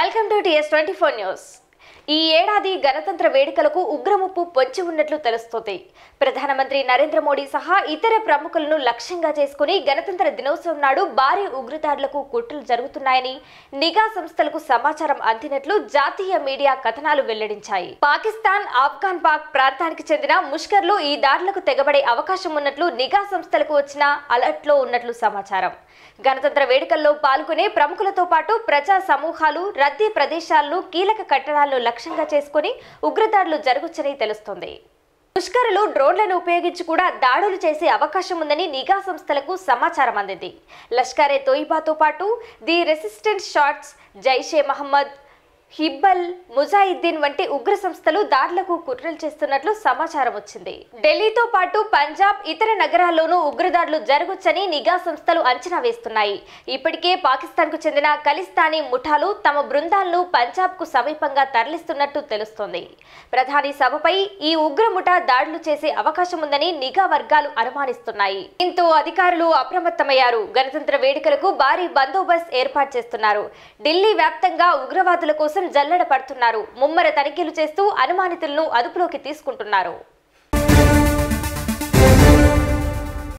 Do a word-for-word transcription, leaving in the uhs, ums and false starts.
Welcome to T S twenty-four news. ఈ ఏడాది గణతంత్ర వేడుకలకు ఉగ్రముప్పు పొంచి ఉన్నట్లు తెలుస్తోంది. ప్రధానమంత్రి నరేంద్ర మోడీ సహా ఇతర ప్రముఖులను లక్ష్యంగా చేసుకుని గణతంత్ర దినోత్సవం నాడు భారీ ఉగ్రదాడులకు కుట్రలు జరుగుతున్నాయని నిఘా సంస్థలకు సమాచారం అందినట్లు జాతీయ మీడియా కథనాలు వెల్లడించాయి. పాకిస్తాన్, ఆఫ్ఘాన్ పాక్ ప్రాంతానికి చెందిన ముష్కర్లు ఈ దాడులకు తెగబడే అవకాశం ఉన్నట్లు నిఘా సంస్థలకు వచ్చిన అలర్ట్లో ఉన్నట్లు సమాచారం. గణతంత్ర వేడుకల్లో పాల్గొనే ప్రముఖులతో పాటు ప్రజా సమూహాలు, రద్దీ ప్రదేశాలను, కీలక కట్టడాలను లక్ష్యంగా చేసుకుని ఉగ్రదాడులు జరగొచ్చని తెలుస్తోంది. ముష్కరులు డ్రోన్లను ఉపయోగించి కూడా దాడులు చేసే అవకాశం ఉందని నిఘా సంస్థలకు సమాచారం అందింది. లష్కర్ ఏ తోయిబాతో పాటు the resistance shots, Jaish Mohammed, Hizbul Mujahideen వంటి ఉగ్ర సంస్థలు దాడులకు కుట్రలు చేస్తున్నట్లు సమాచారం వచ్చింది. ఢిల్లీతో పాటు పంజాబ్, ఇతర నగరాల్లోనూ ఉగ్రదాడులు జరగొచ్చని నిఘా సంస్థలు అంచనా వేస్తున్నాయి. ఇప్పటికే పాకిస్తాన్ కు చెందిన ఖలిస్తానీ ముఠాలు తమ బృందాలను పంజాబ్ కు సమీపంగా తరలిస్తున్నట్టు తెలుస్తోంది. ప్రధాని సభపై ఈ ఉగ్ర ముఠా దాడులు చేసే అవకాశం ఉందని నిఘా వర్గాలు అనుమానిస్తున్నాయి. దీంతో అధికారులు అప్రమత్తమయ్యారు. గణతంత్ర వేడుకలకు భారీ బందోబస్తు ఏర్పాటు చేస్తున్నారు. ఢిల్లీ వ్యాప్తంగా ఉగ్రవాదుల కోసం జల్లెడ పడుతున్నారు. ముమ్మర తనిఖీలు చేస్తూ అనుమానితులను అదుపులోకి తీసుకుంటున్నారు.